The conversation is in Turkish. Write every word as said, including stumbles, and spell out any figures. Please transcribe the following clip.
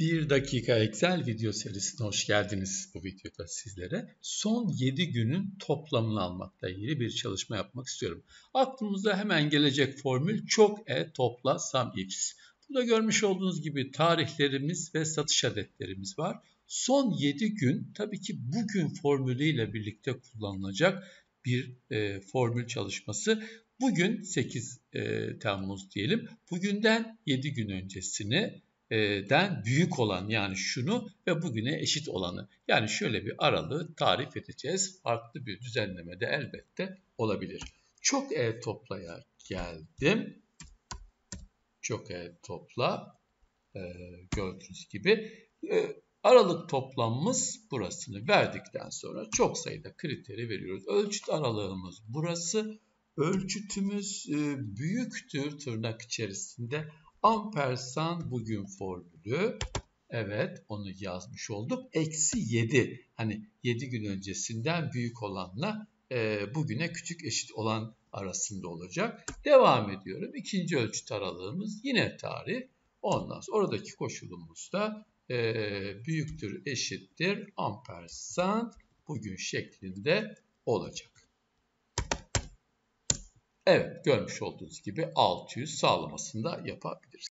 Bir dakika Excel video serisine hoş geldiniz. Bu videoda sizlere son yedi günün toplamını almakla ilgili bir çalışma yapmak istiyorum. Aklımıza hemen gelecek formül çok e topla sum x. Burada görmüş olduğunuz gibi tarihlerimiz ve satış adetlerimiz var. Son yedi gün tabii ki bugün formülüyle birlikte kullanılacak bir e, formül çalışması. Bugün sekiz e, Temmuz diyelim. Bugünden yedi gün öncesini den büyük olan yani şunu ve bugüne eşit olanı. Yani şöyle bir aralığı tarif edeceğiz. Farklı bir düzenlemede elbette olabilir. Çok e toplaya geldim. Çok e topla e, gördüğünüz gibi. E, aralık toplamımız burasını verdikten sonra çok sayıda kriteri veriyoruz. Ölçüt aralığımız burası. Ölçütümüz e, büyüktür tırnak içerisinde. Ampersand bugün formülü. Evet, onu yazmış olduk. Eksi yedi. Hani yedi gün öncesinden büyük olanla e, bugüne küçük eşit olan arasında olacak. Devam ediyorum. İkinci ölçüt aralığımız yine tarih. Ondan sonra oradaki koşulumuz da e, büyüktür, eşittir. Ampersand bugün şeklinde olacak. Evet, görmüş olduğunuz gibi altı yüz sağlamasını da yapabiliriz.